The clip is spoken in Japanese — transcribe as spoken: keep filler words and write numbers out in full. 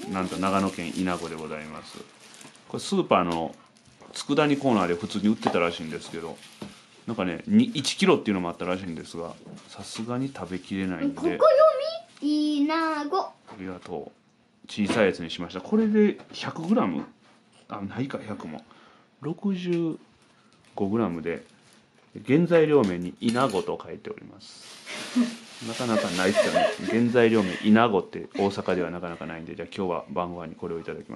なんと長野県稲子でございます。これスーパーの佃煮コーナーで普通に売ってたらしいんですけど、なんかねいちキロっていうのもあったらしいんですが、さすがに食べきれないんで。 ここ読み稲子。 ありがとう。小さいやつにしました。これで ひゃくグラム、 あないかひゃくも ろくじゅうごグラム で原材料名に稲子と書いておりますなかなかないですよね。原材料名稲子って大阪ではなかなかないんで、じゃあ今日は晩ご飯にこれをいただきます。